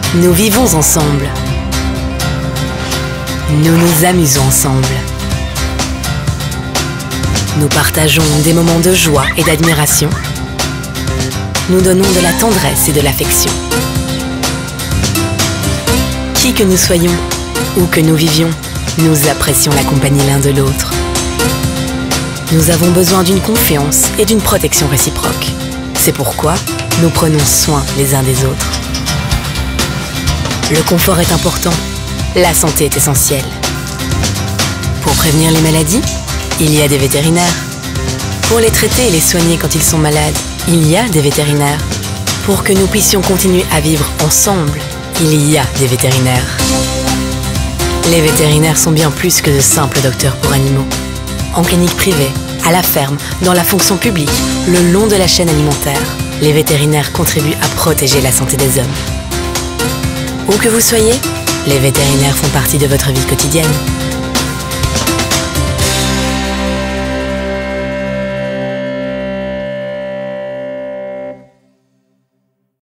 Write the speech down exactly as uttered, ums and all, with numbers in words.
Nous vivons ensemble. Nous nous amusons ensemble. Nous partageons des moments de joie et d'admiration. Nous donnons de la tendresse et de l'affection. Qui que nous soyons, où que nous vivions, nous apprécions la compagnie l'un de l'autre. Nous avons besoin d'une confiance et d'une protection réciproque. C'est pourquoi nous prenons soin les uns des autres. Le confort est important, la santé est essentielle. Pour prévenir les maladies, il y a des vétérinaires. Pour les traiter et les soigner quand ils sont malades, il y a des vétérinaires. Pour que nous puissions continuer à vivre ensemble, il y a des vétérinaires. Les vétérinaires sont bien plus que de simples docteurs pour animaux. En clinique privée, à la ferme, dans la fonction publique, le long de la chaîne alimentaire, les vétérinaires contribuent à protéger la santé des hommes. Où que vous soyez, les vétérinaires font partie de votre vie quotidienne.